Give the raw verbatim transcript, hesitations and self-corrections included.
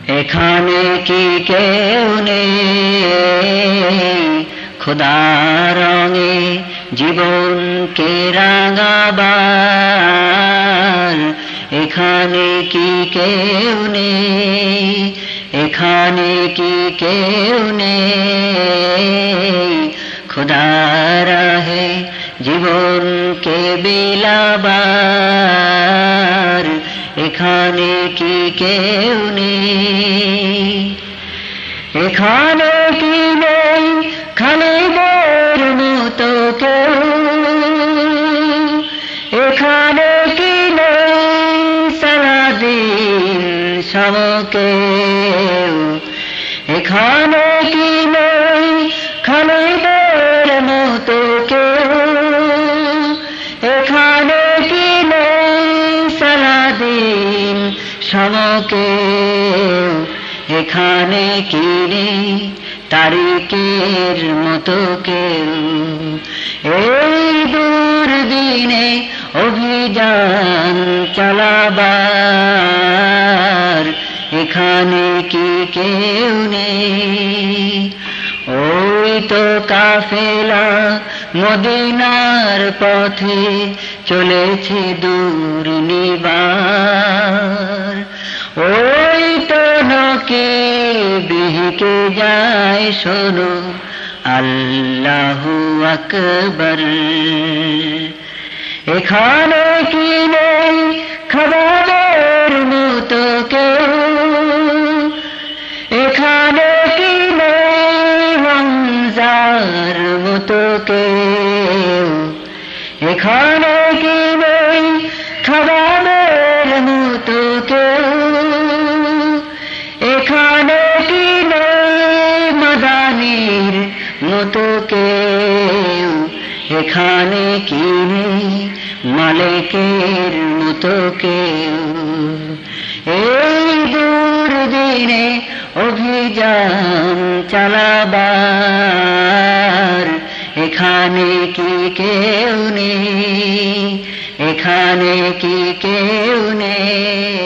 এখানে কি কেউ নেই খোদার রঙে জীবনকে রাঙাবার? এখানে কি কেউ নেই, এখানে কি কেউ নেই খোদার রাহে জীবনকে বিলাবার? এখানে কি কেউ নেই, এখানে কি নেই খালিদের মতো কেউ? এখানে কি নেই সালাদিন সম কেউ? এখানে কি নেই খালিদের মতো কেউ? এখানে কি নেই সালাদিন সম কেউ? এখানে কি নেই তারিকের মতো কেউ? এই দুর্দিনে অভিযান চালাবার এখানে কি কেউ নেই? ওই তো কাফেলা মদিনার পথে চলেছে দূর নিবার। ওই তো নকিব বিহিকে যায় শোনো আল্লাহু আকবার। এখানে কি নেই খাবারের মতো কেউ? এখানে কি নেই হামজার মতো কেউ? এখানে কি নেই খাবারের মতো কেউ? এখানে কি নেই মাদানির মতো কেউ? এখানে কি নেই মালিকের মতো কেউ? এই দুর্দিনে অভিযান চালাবার এখানে কি কেউ নেই, এখানে কি কেউ নেই?